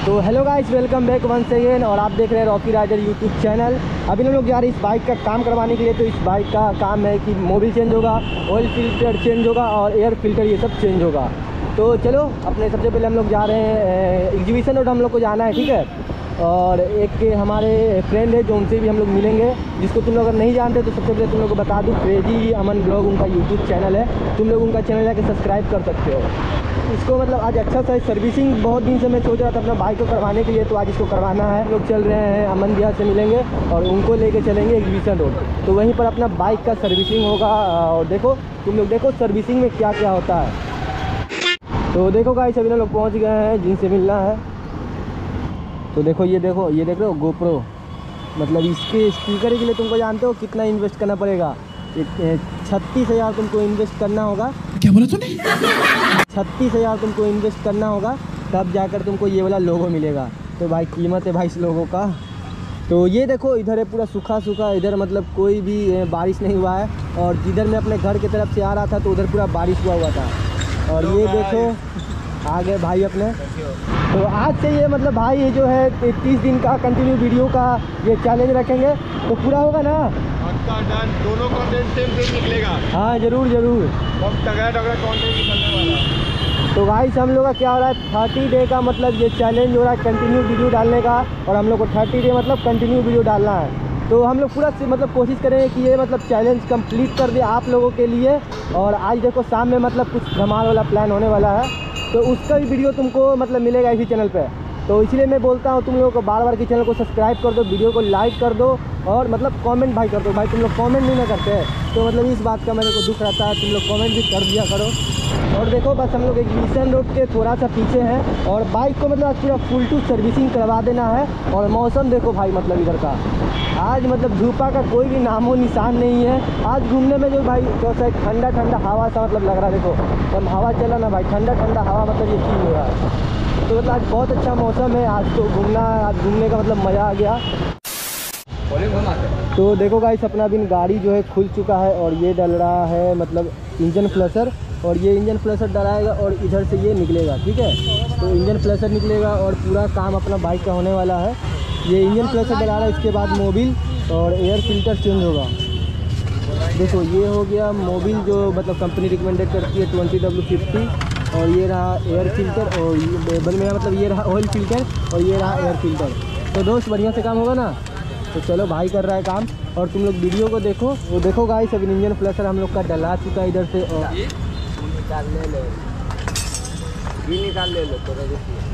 तो hello guys, welcome back once again. और आप देख रहे हैं रॉकी राइडर यूट्यूब चैनल। अभी हम लोग जा रहे हैं इस बाइक का काम करवाने के लिए। तो इस बाइक का काम है कि मोबिल चेंज होगा, ऑयल फिल्टर चेंज होगा और एयर फिल्टर ये सब चेंज होगा। तो चलो अपने सबसे पहले हम लोग जा रहे हैं एग्जीबिशन रोड, हम लोग को जाना है, ठीक है। और एक हमारे फ्रेंड है जो उनसे भी हम लोग मिलेंगे, जिसको तुम लोग अगर नहीं जानते तो सबसे पहले तुम लोग को बता दूँ, क्रेजी अमन ब्लॉग उनका यूट्यूब चैनल है। तुम लोग उनका चैनल जाके सब्सक्राइब कर सकते हो। इसको मतलब आज अच्छा सा सर्विसिंग बहुत दिन से मैं सोच रहा था अपना बाइक को करवाने के लिए, तो आज इसको करवाना है। लोग चल रहे हैं अमन भैया से मिलेंगे और उनको लेके चलेंगे एग्जीबिशन रोड। तो वहीं पर अपना बाइक का सर्विसिंग होगा। और देखो तुम लोग देखो सर्विसिंग में क्या क्या होता है। तो देखो गाइस, अभी हम लोग पहुँच गए हैं जिनसे मिलना है। तो देखो ये देख रहे हो गोप्रो, मतलब इसके स्पीकर के लिए तुमको जानते हो कितना इन्वेस्ट करना पड़ेगा? 36,000 तुमको इन्वेस्ट करना होगा। क्या बोला तूने? 36,000 तुमको इन्वेस्ट करना होगा, तब जाकर तुमको ये वाला लोगो मिलेगा। तो भाई कीमत है भाई इस लोगो का। तो ये देखो इधर है पूरा सूखा सूखा, इधर मतलब कोई भी बारिश नहीं हुआ है। और जिधर मैं अपने घर की तरफ से आ रहा था तो उधर पूरा बारिश हुआ था। और ये देखो आ गए भाई अपने। तो आज से ये मतलब भाई ये जो है 30 दिन का कंटिन्यू वीडियो का ये चैलेंज रखेंगे, तो पूरा होगा ना? दोनों कंटेंट सेम निकलेगा। हाँ जरूर जरूर, तगड़ा कंटेंट निकलने वाला है। तो गाइस हम लोग का क्या हो रहा है, 30 डे का मतलब ये चैलेंज हो रहा है कंटिन्यू वीडियो डालने का। और हम लोग को 30 डे मतलब कंटिन्यू वीडियो डालना है। तो हम लोग पूरा मतलब कोशिश करेंगे कि ये मतलब चैलेंज कंप्लीट कर दे आप लोगों के लिए। और आज देखो शाम में मतलब कुछ धमाल वाला प्लान होने वाला है, तो उसका भी वीडियो तुमको मतलब मिलेगा इसी चैनल पे। तो इसलिए मैं बोलता हूँ तुम लोगों को बार बार कि चैनल को सब्सक्राइब कर दो, वीडियो को लाइक कर दो और मतलब कमेंट भाई कर दो। भाई तुम लोग कमेंट नहीं ना करते, तो मतलब इस बात का मेरे को दुख रहता है। तुम लोग कमेंट भी कर दिया करो। और देखो बस हम लोग एग्जीबिशन रोड के थोड़ा सा पीछे हैं और बाइक को मतलब आज पूरा फुल टू सर्विसिंग करवा देना है। और मौसम देखो भाई मतलब इधर का आज मतलब धूपा का कोई भी नामो निशान नहीं है। आज घूमने में जो भाई कैसा ठंडा ठंडा हवा सा मतलब लग रहा है। देखो जब हवा चला ना भाई, ठंडा ठंडा हवा मतलब ये फील हो रहा है। तो मतलब आज बहुत अच्छा मौसम है, आज तो आज घूमने का मतलब मज़ा आ गया। तो देखो गाइस अपना भी गाड़ी जो है खुल चुका है और ये डल रहा है मतलब इंजन फ्लशर। और ये इंजन फ्लशर डलाएगा और इधर से ये निकलेगा, ठीक है। तो इंजन फ्लशर निकलेगा और पूरा काम अपना बाइक का होने वाला है। ये इंजन फ्लशर डला रहा है, इसके बाद मोबिल और एयर फिल्टर चेंज होगा। देखो ये हो गया मोबिल जो मतलब कंपनी रिकमेंडेड करती है 20W50। और ये रहा एयर फिल्टर और बल में मतलब ये रहा ऑयल फिल्टर और ये रहा एयर फिल्टर। तो दोस्त बढ़िया से काम होगा ना? तो चलो भाई कर रहा है काम और तुम लोग वीडियो को देखो। वो देखो गाइस अभी इंजन फ्लशर हम लोग का डला चुका है इधर से। और निकाल ले लो तो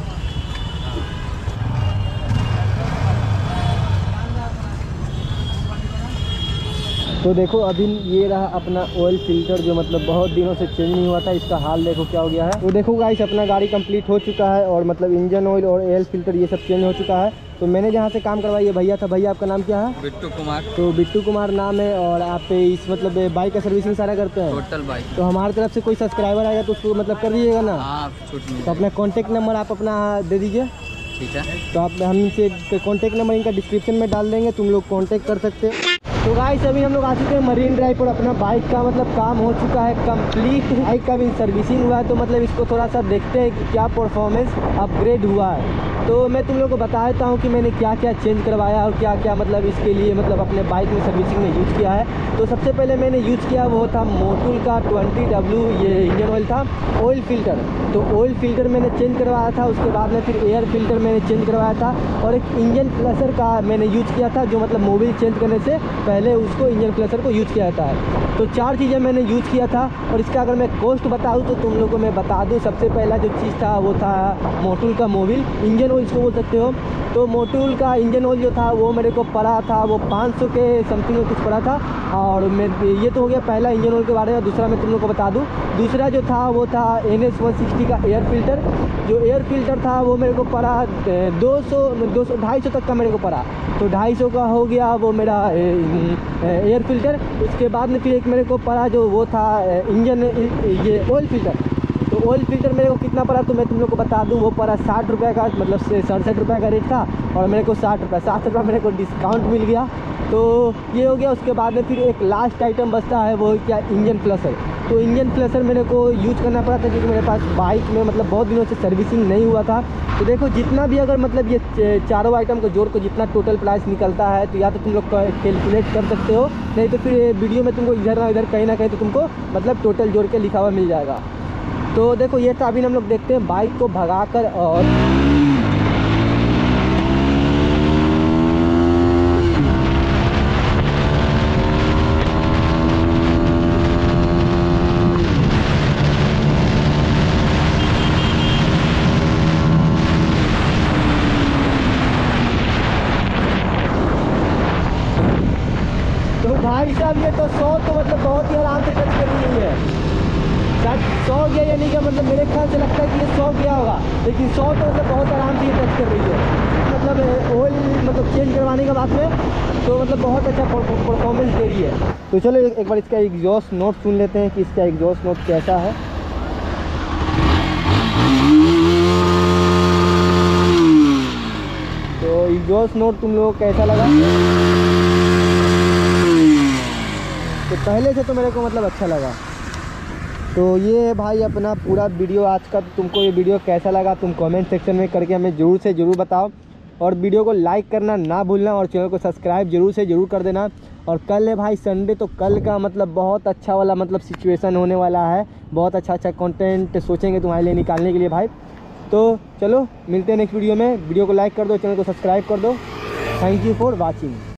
तो देखो अभी ये रहा अपना ऑयल फिल्टर जो मतलब बहुत दिनों से चेंज नहीं हुआ था, इसका हाल देखो क्या हो गया है। तो देखो गाइस अपना गाड़ी कंप्लीट हो चुका है और मतलब इंजन ऑयल और ऑयल फिल्टर ये सब चेंज हो चुका है। तो मैंने जहाँ से काम करवाई ये भैया था। भैया आपका नाम क्या है? बिट्टू कुमार। तो बिट्टू कुमार नाम है। और आप इस मतलब बाइक का सर्विसिंग सारा करते हैं? Total bike. तो हमारी तरफ से कोई सब्सक्राइबर आएगा तो उसको मतलब कर दीजिएगा ना? हाँ छूट मिल। तो अपना कॉन्टैक्ट नंबर आप अपना दे दीजिए, ठीक है। तो आप हम इनसे कॉन्टैक्ट नंबर इनका डिस्क्रिप्शन में डाल देंगे, तुम लोग कॉन्टैक्ट कर सकते हैं। तो गाइस अभी हम लोग आ चुके हैं मरीन ड्राइव पर। अपना बाइक का मतलब काम हो चुका है कंप्लीट, बाइक का भी सर्विसिंग हुआ है। तो मतलब इसको थोड़ा सा देखते हैं कि क्या परफॉर्मेंस अपग्रेड हुआ है। तो मैं तुम लोग को बता देता हूँ कि मैंने क्या क्या चेंज करवाया और क्या क्या मतलब इसके लिए मतलब अपने बाइक में सर्विसिंग में यूज़ किया है। तो सबसे पहले मैंने यूज़ किया वो था मोटुल का 20W ये इंजन ऑयल था, ऑयल फिल्टर। तो ऑयल फिल्टर मैंने चेंज करवाया था। उसके बाद में फिर एयर फिल्टर मैंने चेंज करवाया था और एक इंजन फ्लशर का मैंने यूज़ किया था, जो मतलब मोबिल चेंज करने से पहले उसको इंजन फ्लशर को यूज़ किया जाता है। तो 4 चीज़ें मैंने यूज़ किया था। और इसका अगर मैं कॉस्ट बताऊँ तो तुम लोगों को मैं बता दूँ, सबसे पहला जो चीज़ था वो था मोटुल का मोबिल इंजन ऑयल इसको बोल सकते हो। तो मोटुल का इंजन ऑयल जो था वो मेरे को पड़ा था वो 500 के समथिंग में कुछ पड़ा था। और मैं ये तो हो गया पहला इंजन ऑयल के बारे में। दूसरा मैं तुम लोग को बता दूँ, दूसरा जो था वो था NS160 का एयर फिल्टर। जो एयर फिल्टर था वो मेरे को पड़ा 200-250 तक का मेरे को पड़ा। तो 250 का हो गया वो मेरा एयर फिल्टर। उसके बाद में फिर एक मेरे को पड़ा जो वो था इंजन ये ऑयल फिल्टर। तो ऑयल फिल्टर मेरे को कितना पड़ा तो मैं तुम लोग को बता दूं, वो पड़ा 60 रुपये का, मतलब 67 रुपये का रेट था और मेरे को 60 रुपये मेरे को डिस्काउंट मिल गया। तो ये हो गया। उसके बाद में फिर एक लास्ट आइटम बचता है वो क्या, इंजन फ्लशर। तो इंजन फ्लैशर मेरे को यूज करना पड़ा था क्योंकि मेरे पास बाइक में मतलब बहुत दिनों से सर्विसिंग नहीं हुआ था। तो देखो जितना भी अगर मतलब ये चारों आइटम को जोड़ कर जितना टोटल प्राइस निकलता है तो या तो तुम लोग कैलकुलेट कर सकते हो, नहीं तो फिर वीडियो में तुमको इधर ना इधर कहीं ना कहीं तो तुमको मतलब टोटल जोड़ के लिखा हुआ मिल जाएगा। तो देखो ये था, अभी हम लोग देखते हैं बाइक को भगाकर और भाई साहब ये तो 100 तो मतलब बहुत ही आराम से टच कर रही है। शायद 100 गया या नहीं गया, मतलब मेरे ख्याल से लगता है कि ये 100 गया होगा, लेकिन 100 तो मतलब बहुत आराम से ये टच कर रही है। मतलब ऑयल मतलब चेंज करवाने के बाद में तो मतलब बहुत अच्छा परफॉर्मेंस दे रही है। तो चलो एक बार इसका एग्जॉस्ट नोट सुन लेते हैं कि इसका एग्जॉस्ट नोट कैसा है। तो एग्जॉस्ट नोट तुम लोगों को कैसा लगा? तो पहले से तो मेरे को मतलब अच्छा लगा। तो ये है भाई अपना पूरा वीडियो आज का। तुमको ये वीडियो कैसा लगा तुम कमेंट सेक्शन में करके हमें ज़रूर से ज़रूर बताओ, और वीडियो को लाइक करना ना भूलना और चैनल को सब्सक्राइब ज़रूर से ज़रूर कर देना। और कल है भाई संडे, तो कल का मतलब बहुत अच्छा वाला मतलब सिचुएशन होने वाला है, बहुत अच्छा कंटेंट सोचेंगे तुम्हारे लिए निकालने के लिए भाई। तो चलो मिलते हैं नेक्स्ट वीडियो में। वीडियो को लाइक कर दो, चैनल को सब्सक्राइब कर दो। Thank you for watching.